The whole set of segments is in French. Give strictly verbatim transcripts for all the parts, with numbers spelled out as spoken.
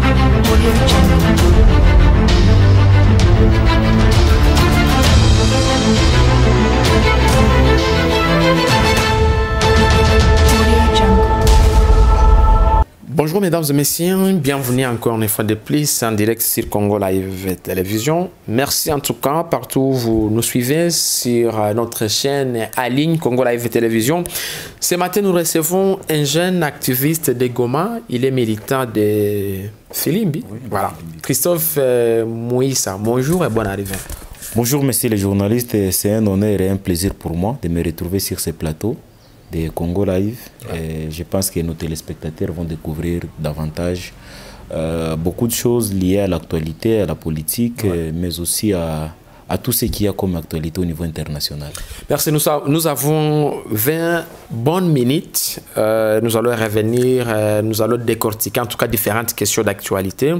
Bonjour mesdames et messieurs, bienvenue encore une fois de plus en direct sur Congo Live Télévision. Merci en tout cas partout où vous nous suivez sur notre chaîne en ligne Congo Live Télévision. Ce matin nous recevons un jeune activiste de Goma, il est militant de Filimbi. Oui, voilà. Christophe euh, Mouissa, bonjour et bonne arrivée. Bonjour messieurs les journalistes, c'est un honneur et un plaisir pour moi de me retrouver sur ce plateau de Congo Live. Et je pense que nos téléspectateurs vont découvrir davantage euh, beaucoup de choses liées à l'actualité, à la politique, ouais. mais aussi à, à tout ce qu'il y a comme actualité au niveau international. Merci. Nous, nous avons vingt bonnes minutes. Euh, nous allons revenir, euh, nous allons décortiquer en tout cas différentes questions d'actualité.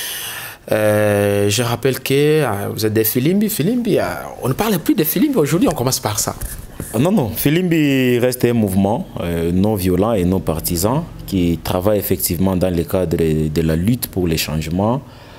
Euh, je rappelle que euh, vous êtes des Filimbi. Filimbi, euh, on ne parle plus de Filimbi aujourd'hui, on commence par ça. Non, non, Filimbi reste un mouvement euh, non violent et non partisan qui travaille effectivement dans le cadre de la lutte pour les changements.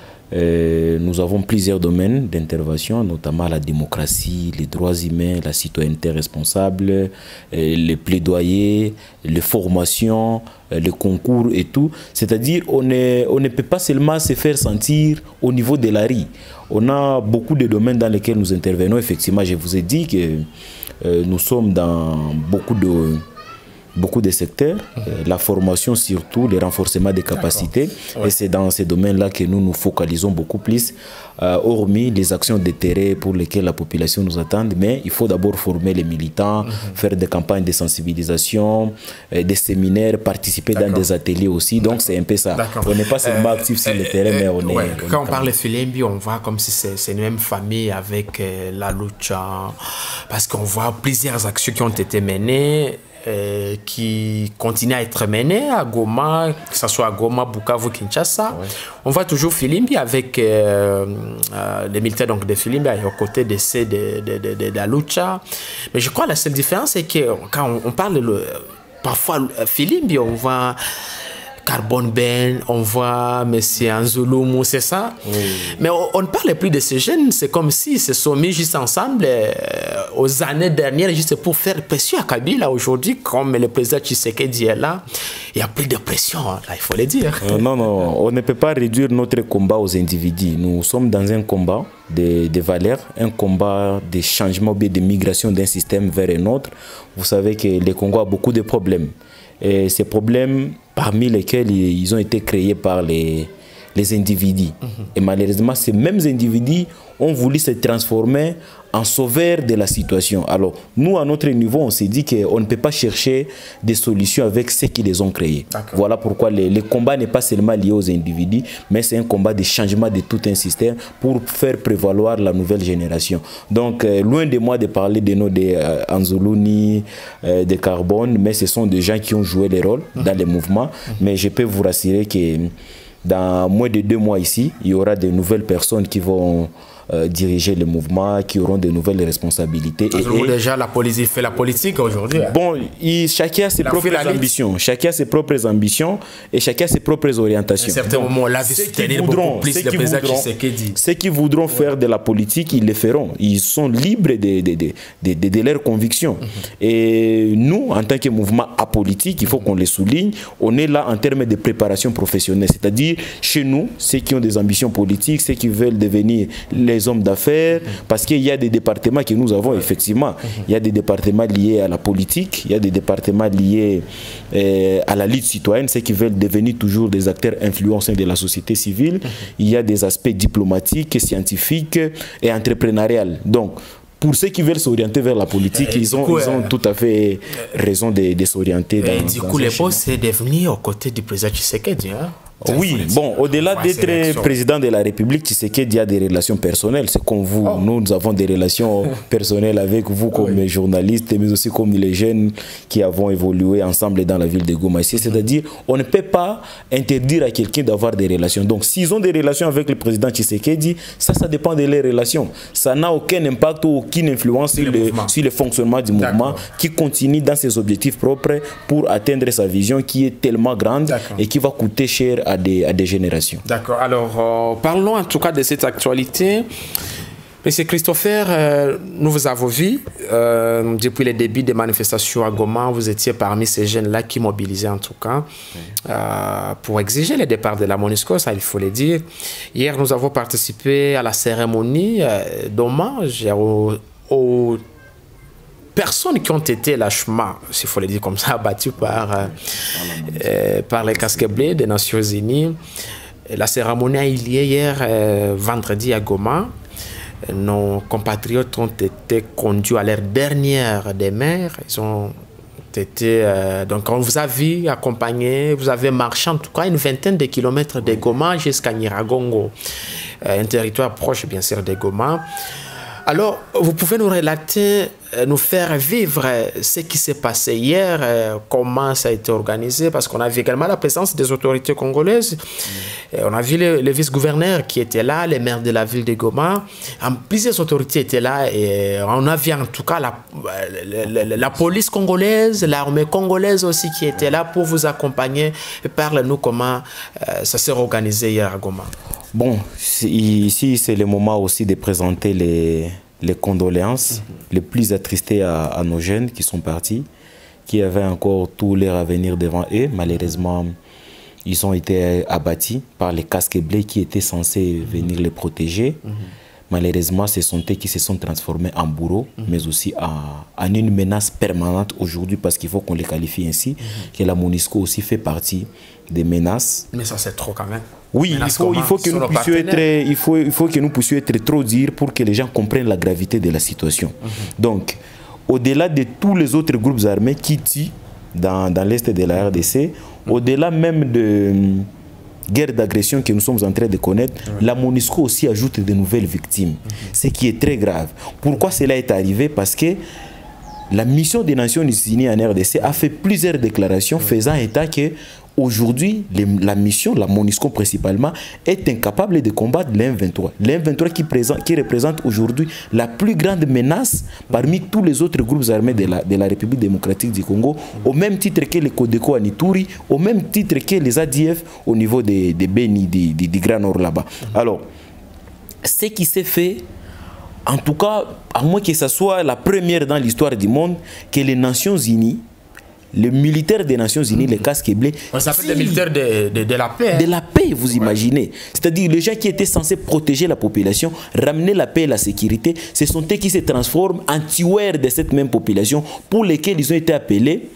Euh, nous avons plusieurs domaines d'intervention, notamment la démocratie, les droits humains, la citoyenneté responsable, euh, les plaidoyers, les formations, euh, les concours et tout. C'est-à-dire on, on ne peut pas seulement se faire sentir au niveau de la rue. On a beaucoup de domaines dans lesquels nous intervenons. Effectivement, je vous ai dit que euh, nous sommes dans beaucoup de... beaucoup de secteurs, mmh. euh, la formation surtout, le renforcement des capacités. Ouais. Et c'est dans ces domaines-là que nous nous focalisons beaucoup plus, euh, hormis les actions de terrain pour lesquelles la population nous attend. Mais il faut d'abord former les militants, mmh. faire des campagnes de sensibilisation, euh, des séminaires, participer dans des ateliers aussi. Donc c'est un peu ça. On n'est pas seulement euh, actif sur euh, le terrain, euh, mais on ouais. est... On Quand est on parle de Filimbi, on voit comme si c'est une même famille avec euh, la lucha, parce qu'on voit plusieurs actions qui ont été menées, Euh, qui continue à être mené à Goma, que ce soit à Goma, Bukavu, Kinshasa. Ouais. On voit toujours Filimbi avec euh, euh, les militaires donc, de Filimbi aux côtés de ceux de, de, de, de, de la lucha. Mais je crois que la seule différence, c'est que quand on, on parle le, parfois Filimbi, on voit Carbone Ben, on voit M. Anzouloumou, c'est ça. Oui. Mais on, on ne parle plus de ces jeunes, c'est comme s'ils se sont mis juste ensemble euh, aux années dernières, juste pour faire pression à Kabila. Aujourd'hui, comme le président Tshisekedi est là, il n'y a plus de pression, là, il faut le dire. Euh, non, non, on ne peut pas réduire notre combat aux individus. Nous sommes dans un combat de, de valeurs, un combat de changement, de migration d'un système vers un autre. Vous savez que le Congo a beaucoup de problèmes. Et ces problèmes, parmi lesquels ils ont été créés par les, les individus. Mm-hmm. Et malheureusement, ces mêmes individus ont voulu se transformer en sauveurs de la situation. Alors, nous, à notre niveau, on s'est dit qu'on ne peut pas chercher des solutions avec ceux qui les ont créés. Voilà pourquoi le, le combat n'est pas seulement lié aux individus, mais c'est un combat de changement de tout un système pour faire prévaloir la nouvelle génération. Donc, euh, loin de moi de parler de nos de euh, Anzoulouni, euh, de Carbone, mais ce sont des gens qui ont joué des rôles mmh. dans les mouvements. Mmh. Mais je peux vous rassurer que dans moins de deux mois ici, il y aura de nouvelles personnes qui vont Euh, diriger le mouvement, qui auront de nouvelles responsabilités. Et, et déjà, la politique fait la politique aujourd'hui. Hein. Bon, il, chacun a ses propres ambitions. Chacun a ses propres ambitions et chacun a ses propres orientations. À certains moments, là, ceux qui voudront, plus ceux qui voudront, ceux qui voudront ouais. faire de la politique, ils le feront. Ils sont libres de, de, de, de, de, de leurs convictions. Mm-hmm. Et nous, en tant que mouvement apolitique, il faut mm-hmm. qu'on les souligne, on est là en termes de préparation professionnelle. C'est-à-dire, chez nous, ceux qui ont des ambitions politiques, ceux qui veulent devenir les hommes d'affaires, mmh. parce qu'il y a des départements que nous avons, effectivement. Mmh. Il y a des départements liés à la politique, il y a des départements liés euh, à la lutte citoyenne, ceux qui veulent devenir toujours des acteurs influents au sein de la société civile. Mmh. Il y a des aspects diplomatiques, scientifiques et entrepreneuriales. Donc, pour ceux qui veulent s'orienter vers la politique, et ils, ont, coup, ils ont euh, tout à fait raison de, de s'orienter dans, du coup, le poste, c'est de venir aux côtés du président Tshisekedi, hein? Oui, bon, au-delà d'être président de la République, Tshisekedi a des relations personnelles. C'est comme vous, oh. nous, nous avons des relations personnelles avec vous comme oui. journalistes, mais aussi comme les jeunes qui avons évolué ensemble dans la ville de Goma. C'est-à-dire, on ne peut pas interdire à quelqu'un d'avoir des relations. Donc, s'ils ont des relations avec le président Tshisekedi, ça, ça dépend de leurs relations. Ça n'a aucun impact ou aucune influence sur le, sur le fonctionnement du mouvement qui continue dans ses objectifs propres pour atteindre sa vision qui est tellement grande et qui va coûter cher à des, à des générations. D'accord. Alors, euh, parlons en tout cas de cette actualité. Monsieur Christopher, euh, nous vous avons vu euh, depuis le début des manifestations à Goma. Vous étiez parmi ces jeunes-là qui mobilisaient en tout cas oui. euh, pour exiger le départ de la MONUSCO, ça il faut le dire. Hier, nous avons participé à la cérémonie euh, d'hommage aux, aux personnes qui ont été lâchement, s'il faut le dire comme ça, abattues par, euh, euh, par les casques bleus des Nations Unies. La cérémonie a eu lieu hier, euh, vendredi à Goma. Nos compatriotes ont été conduits à leur dernière demeure. Ils ont été... Euh, donc, on vous a vu accompagner, vous avez marché en tout cas une vingtaine de kilomètres de Goma jusqu'à Nyiragongo, euh, un territoire proche bien sûr de Goma. Alors, vous pouvez nous relater, nous faire vivre ce qui s'est passé hier, comment ça a été organisé, parce qu'on a vu également la présence des autorités congolaises. Mmh. On a vu le, le vice-gouverneur qui était là, les maires de la ville de Goma. Plusieurs autorités étaient là et on a vu en tout cas la, la, la, la police congolaise, l'armée congolaise aussi qui était là pour vous accompagner. Parle-nous comment euh, ça s'est organisé hier à Goma. Bon, ici c'est le moment aussi de présenter les, les condoléances mm-hmm. les plus attristées à, à nos jeunes qui sont partis, qui avaient encore tout leur avenir devant eux. Malheureusement, ils ont été abattus par les casques bleus qui étaient censés venir les protéger. Mm-hmm. Malheureusement, ce sont eux qui se sont transformés en bourreaux, mm-hmm. mais aussi en, en une menace permanente aujourd'hui, parce qu'il faut qu'on les qualifie ainsi, mm-hmm. que la MONUSCO aussi fait partie des menaces. Mais ça, c'est trop quand même. Oui, il faut, il, faut que nous puissions être, il, faut, il faut que nous puissions être trop durs pour que les gens comprennent la gravité de la situation. Mm-hmm. Donc, au-delà de tous les autres groupes armés qui tuent dans, dans l'est de la R D C, mm-hmm. au-delà même de guerre d'agression que nous sommes en train de connaître, mm-hmm. la MONUSCO aussi ajoute de nouvelles victimes, mm-hmm. ce qui est très grave. Pourquoi cela est arrivé? Parce que la mission des Nations Unies en R D C a fait plusieurs déclarations mm-hmm. faisant état que aujourd'hui, la mission, la MONUSCO principalement, est incapable de combattre l'M vingt-trois. L'M vingt-trois qui, qui représente aujourd'hui la plus grande menace parmi tous les autres groupes armés de la, de la République démocratique du Congo, au même titre que les Codeco à Ituri, au même titre que les A D F au niveau des de Beni, du de, de Grand Nord là-bas. Alors, ce qui s'est fait, en tout cas, à moins que ce soit la première dans l'histoire du monde, que les Nations Unies, les militaires des Nations Unies, mmh. les casques bleus... On s'appelle les militaires de, de, de la paix. De la paix, vous ouais. imaginez. C'est-à-dire les gens qui étaient censés protéger la population, ramener la paix et la sécurité, ce sont eux qui se transforment en tueurs de cette même population pour lesquels ils ont été appelés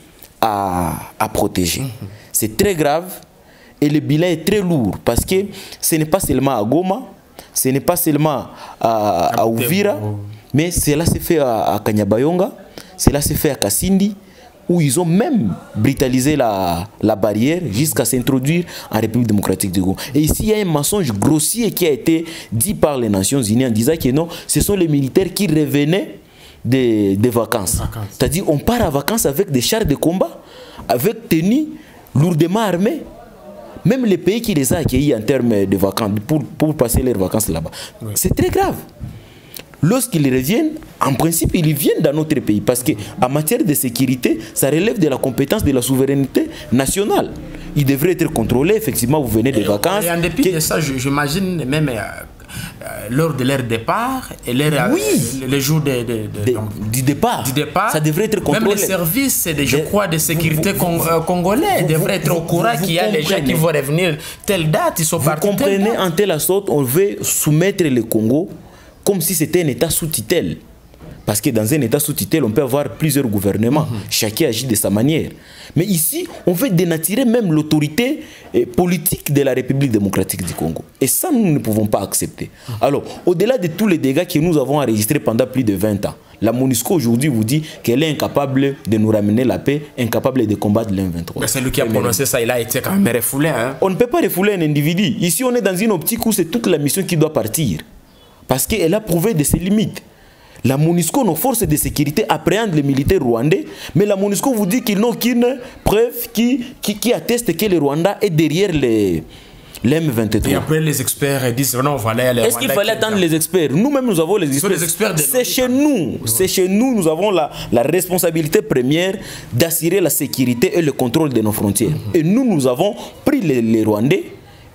à, à protéger. Mmh. C'est très grave et le bilan est très lourd parce que ce n'est pas seulement à Goma, ce n'est pas seulement à, à Uvira, mais cela s'est fait à, à Kanyabayonga, cela s'est fait à Kasindi, où ils ont même brutalisé la, la barrière jusqu'à s'introduire en République démocratique du Congo. Et ici, il y a un mensonge grossier qui a été dit par les Nations Unies en disant que non, ce sont les militaires qui revenaient des, des vacances. vacances. C'est-à-dire on part en vacances avec des chars de combat, avec tenues lourdement armées. Même les pays qui les ont accueillis en termes de vacances, pour, pour passer leurs vacances là-bas. Oui. C'est très grave. Lorsqu'ils reviennent, en principe, ils viennent dans notre pays parce qu'en matière de sécurité, ça relève de la compétence de la souveraineté nationale. Ils devraient être contrôlés. Effectivement, vous venez des vacances. Et en dépit que... de ça, j'imagine même euh, euh, lors de leur départ et leur, oui. euh, le jour de, de, de, de, donc, du, départ, du départ, ça devrait être contrôlé. Même les services, de, je crois, de sécurité vous, vous, euh, congolais vous, devraient être au courant qu'il y a des gens qui vont revenir telle date, ils sont vous partis. Vous comprenez, en telle sorte, on veut soumettre le Congo comme si c'était un État sous tutelle. Parce que dans un État sous tutelle, on peut avoir plusieurs gouvernements. Mm-hmm. Chacun agit de sa manière. Mais ici, on veut dénaturer même l'autorité eh, politique de la République démocratique du Congo. Et ça, nous ne pouvons pas accepter. Mm-hmm. Alors, au-delà de tous les dégâts que nous avons enregistrés pendant plus de vingt ans, la MONUSCO aujourd'hui vous dit qu'elle est incapable de nous ramener la paix, incapable de combattre l'M vingt-trois. Mais c'est lui qui a prononcé ça, il a été quand même refoulé. Hein? On ne peut pas refouler un individu. Ici, on est dans une optique où c'est toute la mission qui doit partir. Parce qu'elle a prouvé de ses limites. La MONUSCO, nos forces de sécurité appréhendent les militaires rwandais, mais la MONUSCO vous dit qu'ils n'ont aucune preuve qui, qui, qui atteste que le Rwanda est derrière les, l'M vingt-trois. Et après, les experts disent non, voilà. Est-ce qu'il fallait attendre les experts? Nous-mêmes, nous avons les experts. Les experts c'est chez nous. C'est chez nous, nous avons la, la responsabilité première d'assurer la sécurité et le contrôle de nos frontières. Mm-hmm. Et nous, nous avons pris les, les Rwandais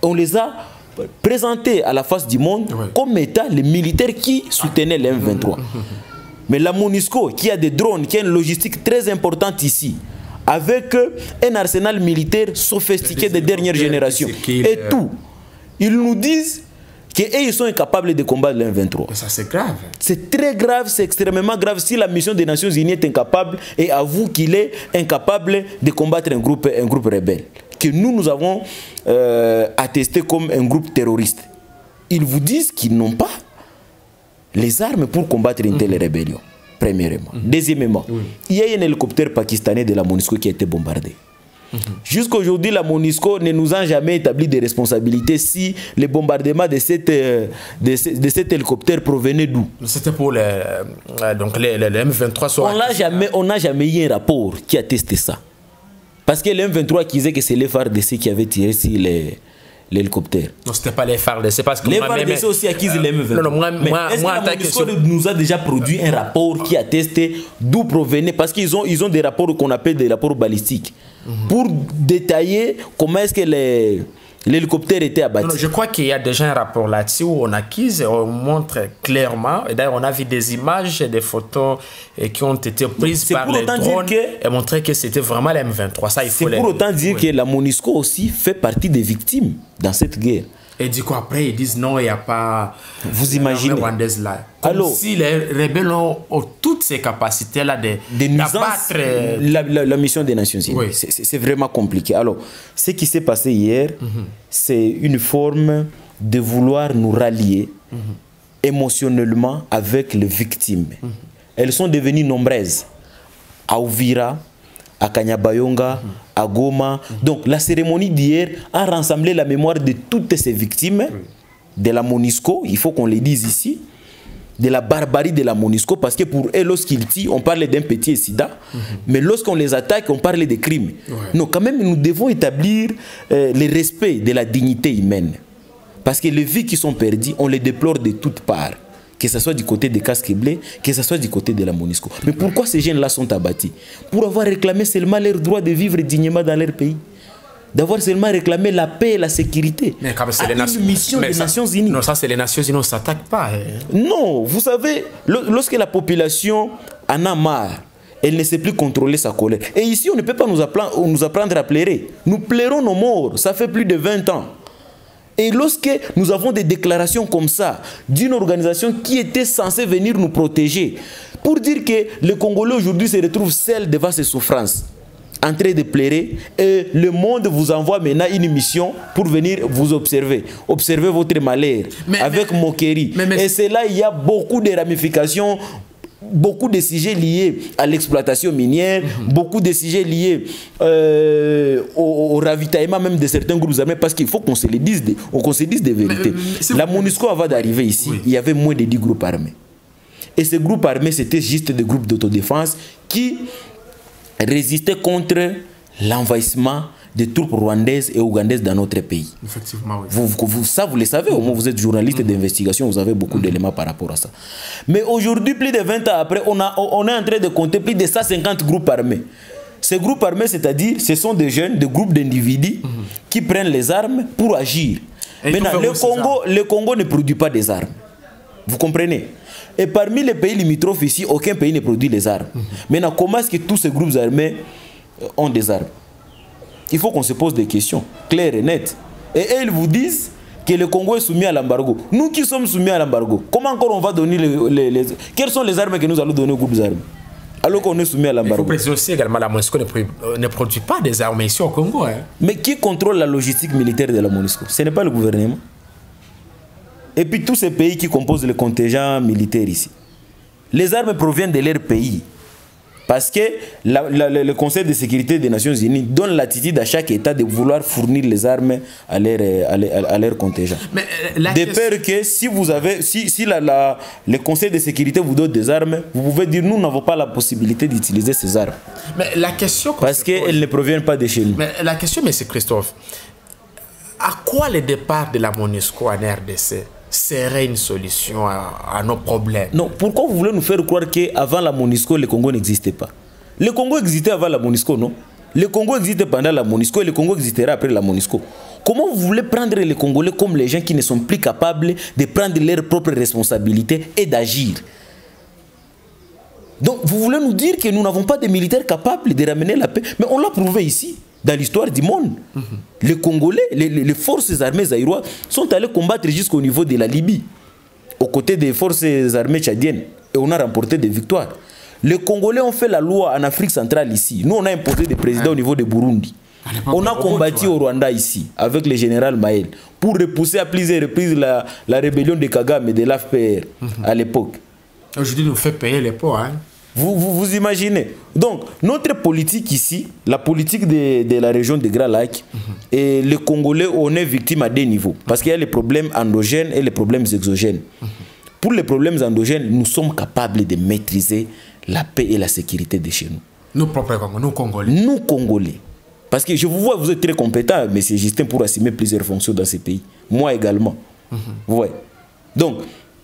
on les a présentés à la face du monde ouais. comme étant les militaires qui soutenaient les M vingt-trois. Mais la MONUSCO, qui a des drones, qui a une logistique très importante ici, avec un arsenal militaire sophistiqué de dernière génération, et tout, ils nous disent qu'ils sont incapables de combattre le M vingt-trois. Ça, c'est grave. C'est très grave, c'est extrêmement grave si la mission des Nations Unies est incapable et avoue qu'il est incapable de combattre un groupe, un groupe rebelle, que nous, nous avons euh, attesté comme un groupe terroriste. Ils vous disent qu'ils n'ont pas les armes pour combattre une telle mmh. rébellion, premièrement. Mmh. Deuxièmement, oui. il y a un hélicoptère pakistanais de la MONUSCO qui a été bombardé. Mmh. Jusqu'à aujourd'hui, la MONUSCO ne nous a jamais établi de responsabilités si le bombardement de, cette, de, ce, de cet hélicoptère provenait d'où. C'était pour les, euh, donc les, les, les M vingt-trois. On n'a jamais, jamais eu un rapport qui atteste ça. Parce que le M vingt-trois qui disait que c'est les F A R D C qui avaient tiré sur les... l'hélicoptère. Non, c'était pas les F A R D C parce que les F A R D C aussi accusent euh, les M vingt-trois. Non, non, moi, mais moi, est-ce moi, que la MONUSCO nous a déjà produit un rapport qui atteste d'où provenait, parce qu'ils ont, ils ont des rapports qu'on appelle des rapports balistiques, mm-hmm. pour détailler comment est-ce que les l'hélicoptère était abattu. Non, non, je crois qu'il y a déjà un rapport là-dessus où on accuse, on montre clairement, et d'ailleurs on a vu des images, des photos et qui ont été prises par les drones que, et montré que c'était vraiment les M vingt-trois. Ça, il faut. C'est pour autant dire oui. que la MONUSCO aussi fait partie des victimes dans cette guerre. Et du coup, après, ils disent non, il n'y a pas. Vous imaginez. Là. Comme alors, si les rebelles ont, ont toutes ces capacités-là de, de nuisance, la, la, la mission des Nations Unies. Oui. C'est vraiment compliqué. Alors, ce qui s'est passé hier, mm-hmm. c'est une forme de vouloir nous rallier mm-hmm. émotionnellement avec les victimes. Mm-hmm. Elles sont devenues nombreuses. À Uvira, à Kanyabayonga, mmh. à Goma. Mmh. Donc la cérémonie d'hier a rassemblé la mémoire de toutes ces victimes oui. de la MONUSCO, il faut qu'on les dise ici, de la barbarie de la MONUSCO, parce que pour eux, lorsqu'ils tirent, on parle d'un petit incident, mmh. mais lorsqu'on les attaque, on parle de crimes. Ouais. Non, quand même, nous devons établir euh, le respect de la dignité humaine. Parce que les vies qui sont perdues, on les déplore de toutes parts. Que ce soit du côté des casques bleus, que ce soit du côté de la MONUSCO. Mais pourquoi ces jeunes-là sont abattus? Pour avoir réclamé seulement leur droit de vivre dignement dans leur pays. D'avoir seulement réclamé la paix et la sécurité. Mais comme c'est les Nations mission des ça, Nations Unies. Non, ça c'est les Nations Unies, on ne s'attaque pas. Hein. Non, vous savez, lorsque la population en a marre, elle ne sait plus contrôler sa colère. Et ici, on ne peut pas nous apprendre, nous apprendre à pleurer. Nous pleurons nos morts, ça fait plus de vingt ans. Et lorsque nous avons des déclarations comme ça d'une organisation qui était censée venir nous protéger, pour dire que le Congolais aujourd'hui se retrouve seul devant ses souffrances, en train de pleurer, et le monde vous envoie maintenant une mission pour venir vous observer, observer votre malheur, mais, avec mais, moquerie. Mais, mais, et c'est là il y a beaucoup de ramifications, beaucoup de sujets liés à l'exploitation minière, mm-hmm. beaucoup de sujets liés euh, au, au ravitaillement même de certains groupes armés, parce qu'il faut qu'on se les dise, des, qu'on se dise des vérités. Mais, mais, la MONUSCO, avant d'arriver ici, oui. il y avait moins de dix groupes armés. Et ces groupes armés, c'était juste des groupes d'autodéfense qui résistaient contre l'envahissement des troupes rwandaises et ougandaises dans notre pays. Effectivement, oui. Vous, vous, vous, ça, vous le savez, au moins vous êtes journaliste mmh. d'investigation, vous avez beaucoup mmh. d'éléments par rapport à ça. Mais aujourd'hui, plus de vingt ans après, on, a, on est en train de compter plus de cent cinquante groupes armés. Ces groupes armés, c'est-à-dire, ce sont des jeunes, des groupes d'individus mmh. qui prennent les armes pour agir. Et maintenant, le Congo, le Congo ne produit pas des armes. Vous comprenez? Et parmi les pays limitrophes ici, aucun pays ne produit les armes. Mmh. Maintenant, comment est-ce que tous ces groupes armés ont des armes? Il faut qu'on se pose des questions claires et nettes. Et eux, ils vous disent que le Congo est soumis à l'embargo. Nous qui sommes soumis à l'embargo, comment encore on va donner les, les, les... Quelles sont les armes que nous allons donner aux groupes armés alors qu'on est soumis à l'embargo? Il faut préciser aussi également la MONUSCO ne, ne produit pas des armes ici au Congo. Hein. Mais qui contrôle la logistique militaire de la MONUSCO? Ce n'est pas le gouvernement. Et puis tous ces pays qui composent le contingent militaire ici. Les armes proviennent de leur pays. Parce que la, la, le Conseil de sécurité des Nations Unies donne l'attitude à chaque État de vouloir fournir les armes à leur, à leur, à leur contingent. Mais la de question... peur que si, vous avez, si, si la, la, le Conseil de sécurité vous donne des armes, vous pouvez dire nous n'avons pas la possibilité d'utiliser ces armes. Mais la question parce qu'elles ne proviennent pas de chez nous. Mais la question, M. Christophe, à quoi le départ de la MONUSCO en R D C serait une solution à, à nos problèmes? Non, pourquoi vous voulez nous faire croire qu'avant la MONUSCO, le Congo n'existait pas? Le Congo existait avant la MONUSCO, non? Le Congo existait pendant la MONUSCO et le Congo existera après la MONUSCO. Comment vous voulez prendre les Congolais comme les gens qui ne sont plus capables de prendre leurs propres responsabilités et d'agir? Donc, vous voulez nous dire que nous n'avons pas de militaires capables de ramener la paix? Mais on l'a prouvé ici, dans l'histoire du monde. Mm-hmm. Les Congolais, les, les forces armées zaïroises sont allées combattre jusqu'au niveau de la Libye, aux côtés des forces armées tchadiennes. Et on a remporté des victoires. Les Congolais ont fait la loi en Afrique centrale ici. Nous, on a imposé des présidents ouais. au niveau de Burundi. On a combattu au Rwanda ici, avec le général Maël, pour repousser à plusieurs reprises la, la rébellion de Kagame et de l'A F P R mm-hmm. à l'époque. Aujourd'hui, nous fait payer les pots. Hein? Vous, vous, vous imaginez. Donc, notre politique ici, la politique de, de la région de Grand Lac, mm-hmm. et les Congolais, on est victime à deux niveaux. Parce qu'il y a les problèmes endogènes et les problèmes exogènes. Mm-hmm. Pour les problèmes endogènes, nous sommes capables de maîtriser la paix et la sécurité de chez nous. Nous propres Congolais, nous Congolais. Nous Congolais. Parce que je vous vois, vous êtes très compétent, M. Justin, pour assumer plusieurs fonctions dans ces pays. Moi également. Mm-hmm. Ouais. Donc,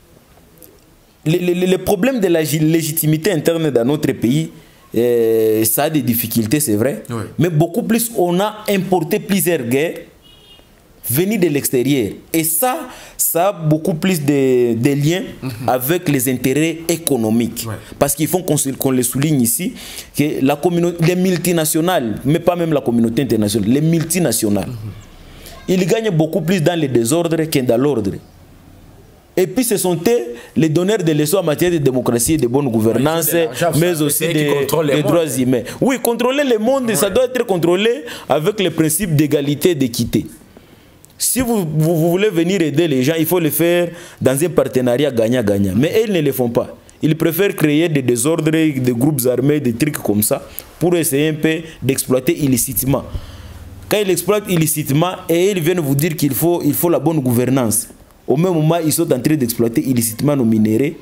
Les, les, les problèmes de la légitimité interne dans notre pays, euh, ça a des difficultés, c'est vrai. Oui. Mais beaucoup plus, on a importé plusieurs guerres venues de l'extérieur. Et ça, ça a beaucoup plus de, de liens mm-hmm. avec les intérêts économiques. Oui. Parce qu'il faut qu'on qu'on le souligne ici, que la communauté, les multinationales, mais pas même la communauté internationale, les multinationales, mm-hmm. ils gagnent beaucoup plus dans le désordre que dans l'ordre. Et puis ce sont les donneurs de leçons en matière de démocratie et de bonne gouvernance, oui, mais aussi des, des droits humains. Oui, contrôler le monde, oui. ça doit être contrôlé avec le principe d'égalité et d'équité. Si vous, vous, vous voulez venir aider les gens, il faut le faire dans un partenariat gagnant-gagnant. Mais ils ne le font pas. Ils préfèrent créer des désordres, des groupes armés, des trucs comme ça, pour essayer un peu d'exploiter illicitement. Quand ils exploitent illicitement, et ils viennent vous dire qu'il faut, il faut la bonne gouvernance. Au même moment, ils sont en train d'exploiter illicitement nos minéraux.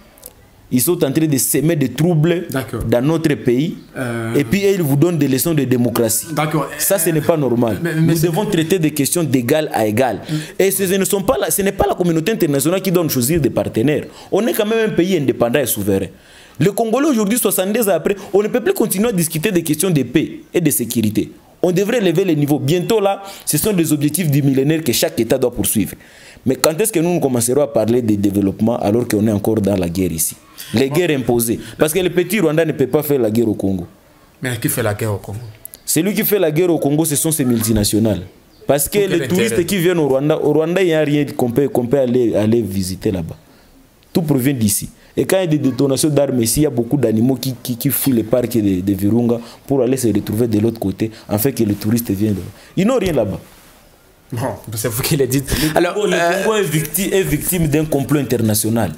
Ils sont en train de semer des troubles dans notre pays. Euh... Et puis, ils vous donnent des leçons de démocratie. Ça, ce n'est pas normal. Mais, mais Nous devons que... traiter des questions d'égal à égal. Mm. Et ce, ne sont pas la, ce n'est pas la communauté internationale qui doit choisir des partenaires. On est quand même un pays indépendant et souverain. Le Congolais, aujourd'hui, soixante-dix ans après, on ne peut plus continuer à discuter des questions de paix et de sécurité. On devrait lever les niveaux. Bientôt, là, ce sont des objectifs du millénaire que chaque État doit poursuivre. Mais quand est-ce que nous commencerons à parler de développement alors qu'on est encore dans la guerre ici? Les guerres imposées. Parce que le petit Rwanda ne peut pas faire la guerre au Congo. Mais qui fait la guerre au Congo? Celui qui fait la guerre au Congo, ce sont ces multinationales. Parce que les touristes qui viennent au Rwanda, au Rwanda, il n'y a rien qu'on peut, qu'on peut aller, aller visiter là-bas. Tout provient d'ici. Et quand il y a des détonations d'armes ici, il y a beaucoup d'animaux qui, qui, qui fuient les parcs de, de Virunga pour aller se retrouver de l'autre côté, afin que les touristes viennent là-bas. Ils n'ont rien là-bas. Bon, c'est vous qui le dites. Alors, le Congo euh, est victime, est victime d'un complot international.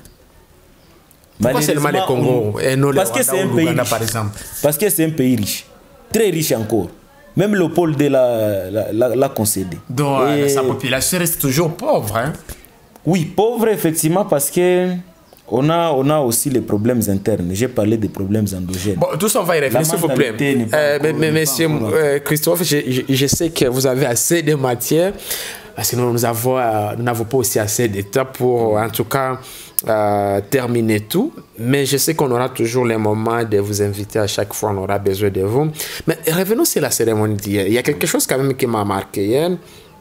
Pourquoi seulement le Congo on, et non parce que c'est un pays riche, par exemple. Parce que c'est un pays riche, très riche encore. Même le pôle de la, la, la, la concédé. Donc et... sa population reste toujours pauvre. Hein? Oui, pauvre effectivement parce que on a, on a aussi les problèmes internes. J'ai parlé des problèmes endogènes. Bon, tout ça, on va y revenir, s'il vous plaît. Euh, mais, mais, monsieur euh, Christophe, je, je, je sais que vous avez assez de matière, parce que nous n'avons euh, pas aussi assez de temps pour, en tout cas, euh, terminer tout. Mais je sais qu'on aura toujours les moments de vous inviter à chaque fois, on aura besoin de vous. Mais revenons sur la cérémonie d'hier. Il y a quelque chose quand même qui m'a marqué hier.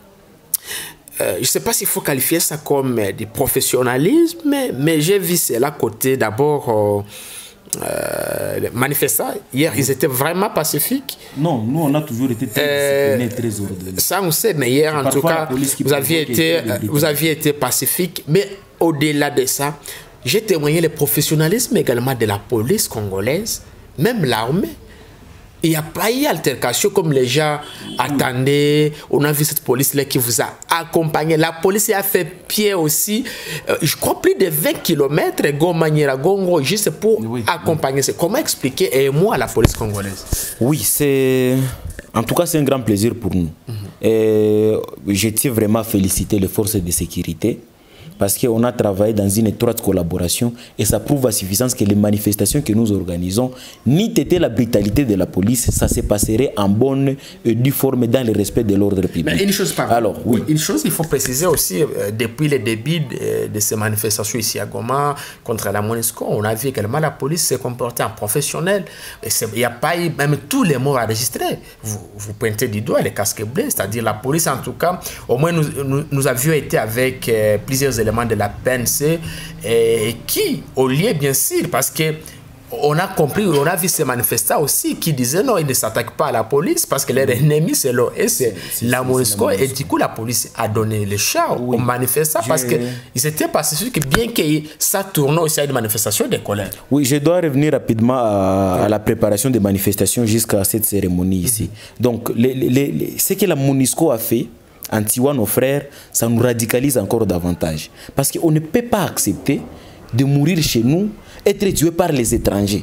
Euh, je ne sais pas s'il faut qualifier ça comme euh, du professionnalisme, mais, mais j'ai vu cela côté d'abord euh, euh, les manifestants. Hier, ils étaient vraiment pacifiques. Non, nous, on a toujours été très euh, disciplinés, très ordonnés. Ça, on sait, mais hier, en tout cas, vous aviez, été, vous aviez été pacifique. Mais au-delà de ça, j'ai témoigné le professionnalisme également de la police congolaise, même l'armée. Il n'y a pas eu d'altercation comme les gens attendaient. On a vu cette police-là qui vous a accompagné. La police a fait pied aussi, euh, je crois, plus de vingt kilomètres, Goma, Nyiragongo, juste pour oui, accompagner. Oui. Comment expliquer et moi la police congolaise? Oui, c'est... En tout cas, c'est un grand plaisir pour nous. Mm-hmm. Et je tiens vraiment à féliciter les forces de sécurité parce qu'on a travaillé dans une étroite collaboration et ça prouve à suffisance que les manifestations que nous organisons, ni t'était la brutalité de la police, ça se passerait en bonne et due forme dans le respect de l'ordre public. Mais une chose, par Alors, oui. Une chose, il faut préciser aussi, euh, depuis le début de, de ces manifestations ici à Goma contre la MONUSCO, on a vu également la police se comporter en professionnel. Il n'y a pas eu même tous les mots enregistrés. Vous, vous pointez du doigt les casques bleus, c'est-à-dire la police, en tout cas, au moins nous, nous, nous avions été avec euh, plusieurs éléments de la P N C et qui, au lieu, bien sûr, parce que on a compris, on a vu ces manifestants aussi qui disaient non, ils ne s'attaquent pas à la police parce que leur ennemi, c'est l'O S, c'est la MONUSCO. Et du coup, la police a donné le char oui. aux manifestants je... parce qu'ils étaient pacifiques, bien que ça tournait aussi à une manifestation de colère. Oui, je dois revenir rapidement à, à la préparation des manifestations jusqu'à cette cérémonie ici. Mm-hmm. Donc, les, les, les, ce que la MONUSCO a fait, en tuant nos frères, ça nous radicalise encore davantage. Parce qu'on ne peut pas accepter de mourir chez nous, être tué par les étrangers.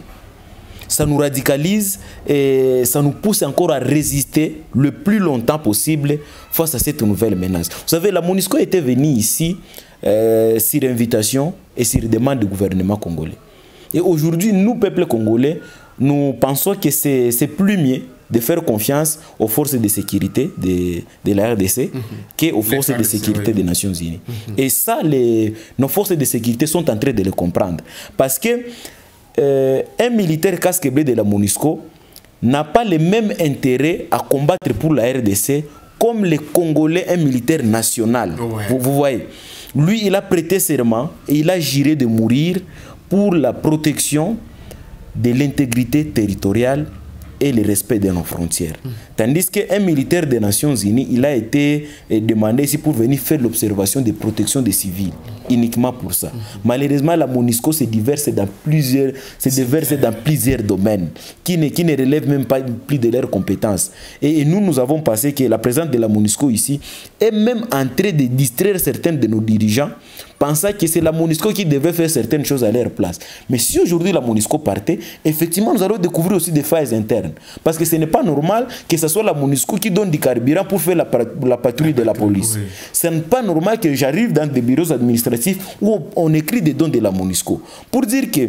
Ça nous radicalise et ça nous pousse encore à résister le plus longtemps possible face à cette nouvelle menace. Vous savez, la MONUSCO était venue ici euh, sur invitation et sur demande du gouvernement congolais. Et aujourd'hui, nous, peuple congolais, nous pensons que c'est plus mieux de faire confiance aux forces de sécurité de, de la R D C mm-hmm. qu'aux forces de sécurité oui. des Nations Unies. Mm-hmm. Et ça, les, nos forces de sécurité sont en train de le comprendre. Parce que euh, un militaire casque bleu de la MONUSCO n'a pas le même intérêt à combattre pour la R D C comme les Congolais, un militaire national. Ouais. Vous, vous voyez, lui, il a prêté serment et il a juré de mourir pour la protection de l'intégrité territoriale et le respect de nos frontières. Mmh. Tandis qu'un militaire des Nations Unies, il a été demandé ici pour venir faire l'observation de protection des civils, uniquement pour ça. Mmh. Malheureusement, la MONUSCO se diverse dans plusieurs, se déverse dans plusieurs domaines qui ne, qui ne relèvent même pas plus de leurs compétences. Et, et nous, nous avons pensé que la présence de la MONUSCO ici est même en train de distraire certains de nos dirigeants, pensant que c'est la MONUSCO qui devait faire certaines choses à leur place. Mais si aujourd'hui la MONUSCO partait, effectivement, nous allons découvrir aussi des failles internes. Parce que ce n'est pas normal que ce soit la MONUSCO qui donne du carburant pour faire la, la patrouille de la police. Oui. Ce n'est pas normal que j'arrive dans des bureaux administratifs où on, on écrit des dons de la MONUSCO. Pour dire que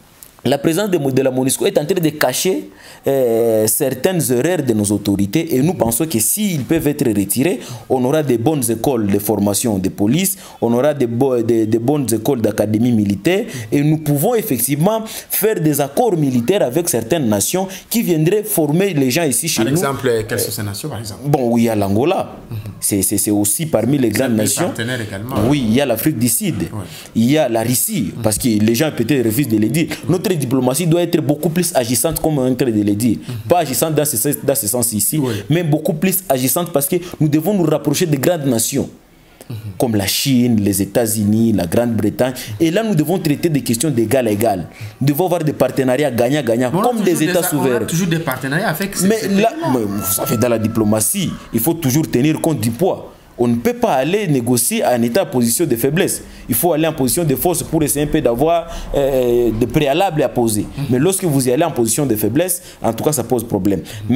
la présence de, de la MONUSCO est en train de cacher euh, certaines erreurs de nos autorités et nous pensons que s'ils peuvent être retirés, on aura des bonnes écoles de formation de police, on aura des, bo de, de bonnes écoles d'académie militaire et nous pouvons effectivement faire des accords militaires avec certaines nations qui viendraient former les gens ici chez par nous. Par exemple, quelles sont ces nations par exemple? Bon, oui, il y a l'Angola, mm-hmm. c'est aussi parmi les grandes nations. Partenaires également. Oui, il y a l'Afrique du Sud, ouais. il y a la Russie, mm-hmm. parce que les gens peut-être refusent de le dire. Notre diplomatie doit être beaucoup plus agissante, comme on est en train de le dire. Mm-hmm. Pas agissante dans ce, dans ce sens ici, oui. mais beaucoup plus agissante parce que nous devons nous rapprocher des grandes nations, mm-hmm. comme la Chine, les États-Unis, la Grande-Bretagne. Et là, nous devons traiter des questions d'égal à égal. Nous devons avoir des partenariats gagnant-gagnant, comme des États des, souverains. On a toujours des partenariats avec ces Mais là, mais vous savez, dans la diplomatie, il faut toujours tenir compte du poids. On ne peut pas aller négocier en état en position de faiblesse. Il faut aller en position de force pour essayer un peu d'avoir euh, des préalables à poser. Mmh. Mais lorsque vous y allez en position de faiblesse, en tout cas, ça pose problème. Mmh.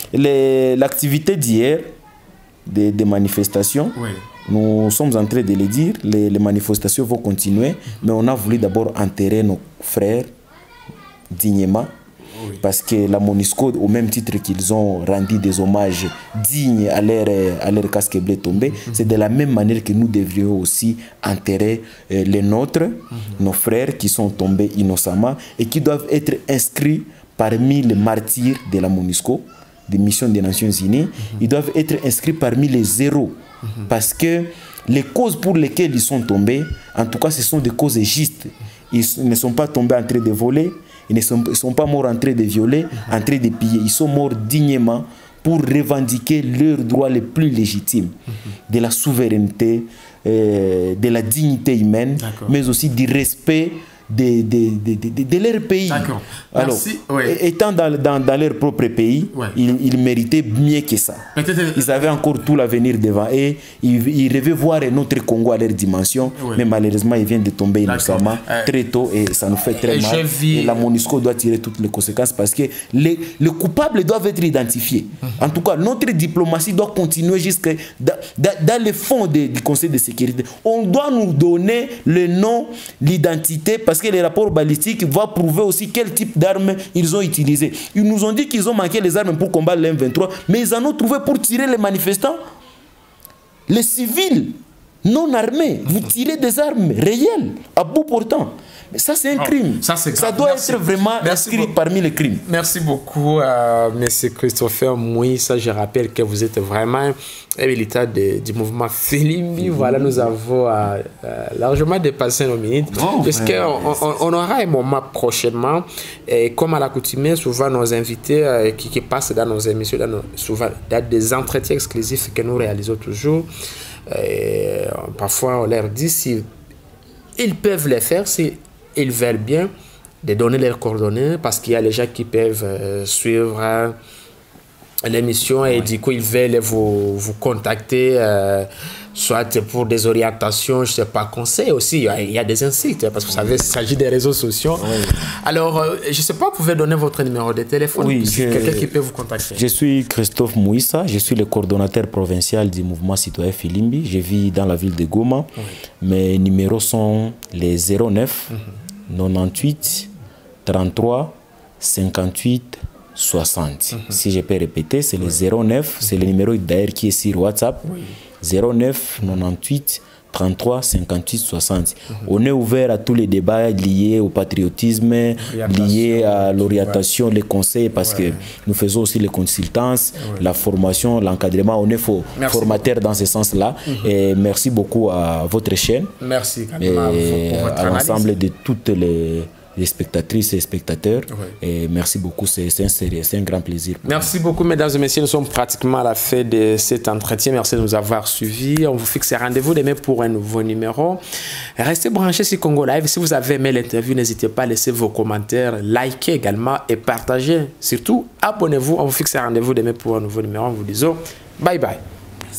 Mais l'activité d'hier, des, des manifestations, oui. nous sommes en train de le dire, les, les manifestations vont continuer, mmh. mais on a voulu d'abord enterrer nos frères dignement. Oui. Parce que la MONUSCO, au même titre qu'ils ont rendu des hommages dignes à leur, à leur casque bleu tombé, mm-hmm. c'est de la même manière que nous devrions aussi enterrer euh, les nôtres, mm-hmm. nos frères qui sont tombés innocemment et qui doivent être inscrits parmi les martyrs de la MONUSCO, des missions des Nations Unies. Mm-hmm. Ils doivent être inscrits parmi les héros, mm-hmm. parce que les causes pour lesquelles ils sont tombés, en tout cas, ce sont des causes justes. Ils ne sont pas tombés en train de voler. Ils ne sont, sont pas morts en train de violer, mm-hmm. en train de piller. Ils sont morts dignement pour revendiquer leurs droits les plus légitimes, mm-hmm. de la souveraineté, euh, de la dignité humaine, mais aussi du respect de, de, de, de, de leur pays. D'accord. Alors, Merci. Oui. étant dans, dans, dans leur propre pays, Ouais. ils, ils méritaient mieux que ça. Ils avaient encore tout l'avenir devant eux. Ils, ils rêvaient voir un autre Congo à leur dimension, Oui. mais malheureusement, ils viennent de tomber innocemment Euh, très tôt et ça nous fait très et mal. je vis- Et la MONUSCO doit tirer toutes les conséquences parce que les, les coupables doivent être identifiés. En tout cas, notre diplomatie doit continuer jusqu'à dans, dans, dans le fond de, du Conseil de sécurité. On doit nous donner le nom, l'identité, parce que les rapports balistiques vont prouver aussi quel type d'armes ils ont utilisé. Ils nous ont dit qu'ils ont manqué les armes pour combattre l'M vingt-trois, mais ils en ont trouvé pour tirer les manifestants. Les civils non armés, vous tirez des armes réelles, à bout portant. Mais ça, c'est un Oh, crime. ça, c'est ça grave. doit Merci. être vraiment Merci inscrit beaucoup. parmi les crimes. Merci beaucoup, euh, M. Christopher Mouissa. Je rappelle que vous êtes vraiment un militant de- du mouvement Filimbi. Voilà, nous avons euh, euh, largement dépassé nos minutes. Oh, parce ouais, qu'on on, on aura un moment prochainement. Et comme à l'accoutumée, souvent nos invités euh, qui, qui passent dans nos émissions, dans nos, souvent dans des entretiens exclusifs que nous réalisons toujours. Et, parfois, on leur dit si ils peuvent les faire, si ils veulent bien, de donner leurs coordonnées, parce qu'il y a les gens qui peuvent euh, suivre euh, l'émission et du coup, ils veulent vous, vous contacter, euh, soit pour des orientations, je ne sais pas, conseils aussi. Il y a, il y a des insultes, parce que vous savez, il s'agit des réseaux sociaux. Oui. Alors, euh, je ne sais pas, vous pouvez donner votre numéro de téléphone, oui, je, quelqu'un qui peut vous contacter. Je suis Christophe Mouissa, je suis le coordonnateur provincial du mouvement citoyen Filimbi. Je vis dans la ville de Goma. Oui. Mes numéros sont les zéro neuf, mm-hmm. quatre-vingt-huit, trente-trois, cinquante-huit, soixante. Mm-hmm. Si je peux répéter, c'est oui. le zéro neuf, c'est le numéro d'ailleurs qui est sur WhatsApp. Oui. zéro neuf, quatre-vingt-huit, trente-trois, cinquante-huit, soixante. Mm-hmm. On est ouvert à tous les débats liés au patriotisme, liés à l'orientation, ouais. les conseils, parce ouais. que nous faisons aussi les consultances, ouais. la formation, l'encadrement. On est fo formateur beaucoup. Dans ce sens-là. Mm-hmm. Et merci beaucoup à votre chaîne. Merci et à l'ensemble de toutes les... les spectatrices et spectateurs. Oui. Et merci beaucoup, c'est un, un grand plaisir. Merci nous. beaucoup, mesdames et messieurs. Nous sommes pratiquement à la fin de cet entretien. Merci de nous avoir suivis. On vous fixe rendez-vous demain pour un nouveau numéro. Restez branchés sur Congo Live. Si vous avez aimé l'interview, n'hésitez pas à laisser vos commentaires, liker également et partager. Surtout, abonnez-vous. On vous fixe rendez-vous demain pour un nouveau numéro. On vous dit bye bye.